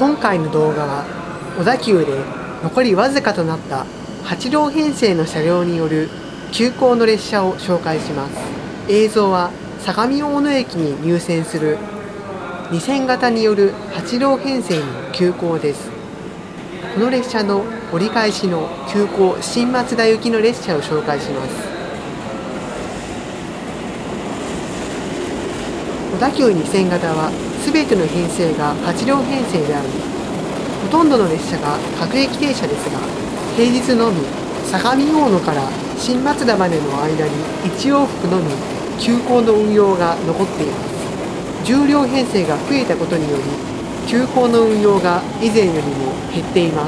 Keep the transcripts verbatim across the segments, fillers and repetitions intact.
今回の動画は小田急で残りわずかとなったはち両編成の車両による急行の列車を紹介します。映像は相模大野駅に入線するに線型によるはち両編成の急行です。この列車の折り返しの急行新松田行きの列車を紹介します。小田急に線型はすべての編成がはち両編成であり、ほとんどの列車が各駅停車ですが、平日のみ相模大野から新松田までの間にいち往復のみ急行の運用が残っています。じゅう両編成が増えたことにより、急行の運用が以前よりも減っています。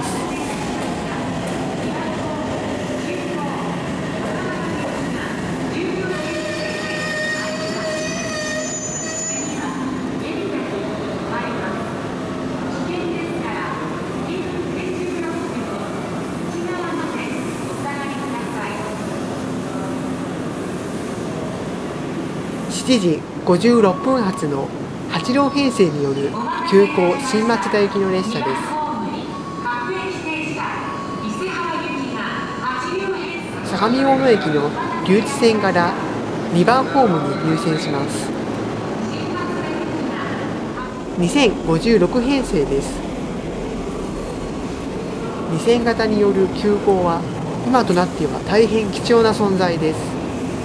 しちじごじゅうろっぷん発のはち両編成による急行新松田行きの列車です。相模大野駅の留置線からにばんホームに入線します。に線ごじゅうろく編成です。に線型による急行は今となっては大変貴重な存在です。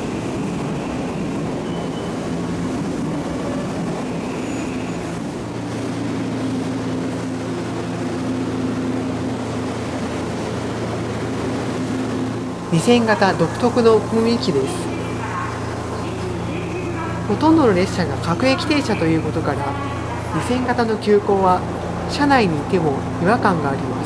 に線型独特の雰囲気です。ほとんどの列車が各駅停車ということから、に線型の急行は車内にいても違和感があります。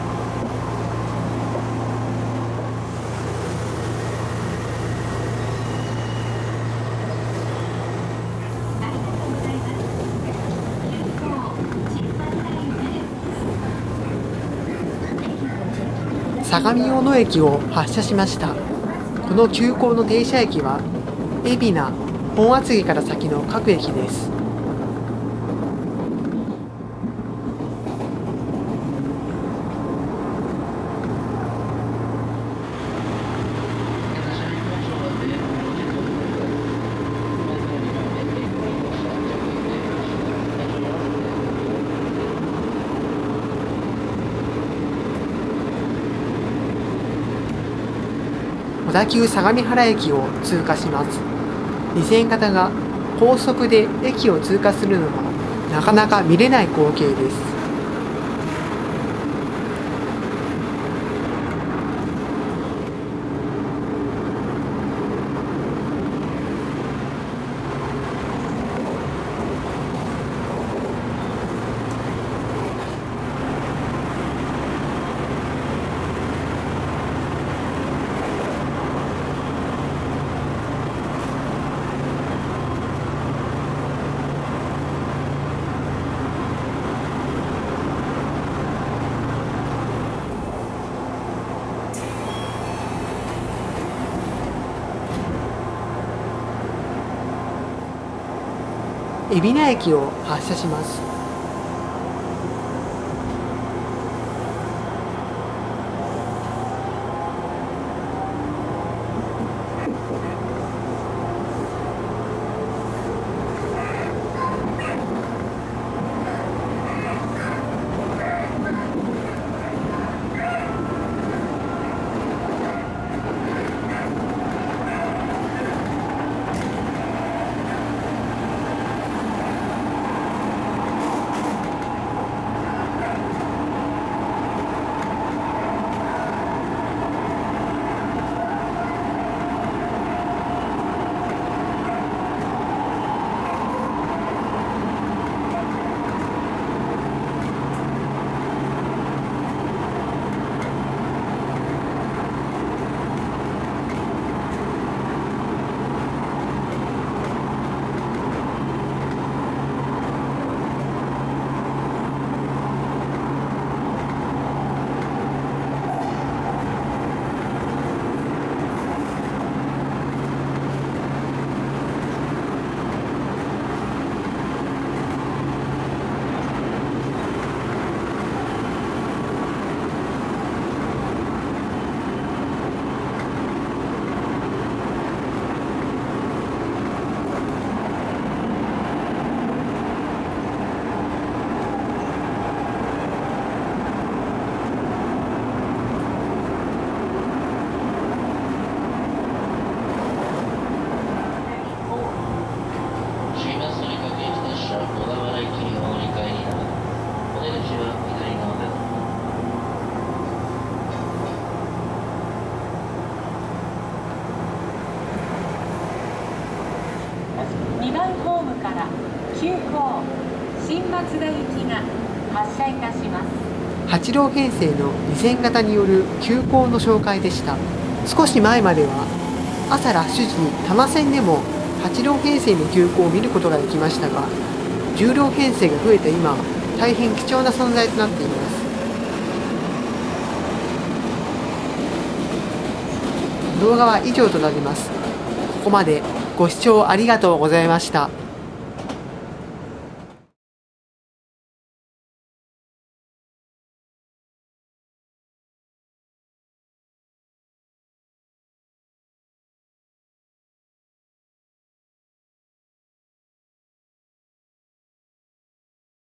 相模大野駅を発車しました。この急行の停車駅は海老名、本厚木から先の各駅です。小田急相模原駅を通過します。に線型が高速で駅を通過するのはなかなか見れない光景です。海老名駅を発車します。 終マストに各駅列車、小田原行きにお乗り換えになる。お出口は左側です。 にばんホームから急行新松田行きが発車いたします。 はち両編成のに線型による急行の紹介でした。少し前までは朝ラッシュ時に多摩線でもはち両編成の急行を見ることができましたが、じゅう両編成が増えた今、大変貴重な存在となっています。動画は以上となります。ここまでご視聴ありがとうございました。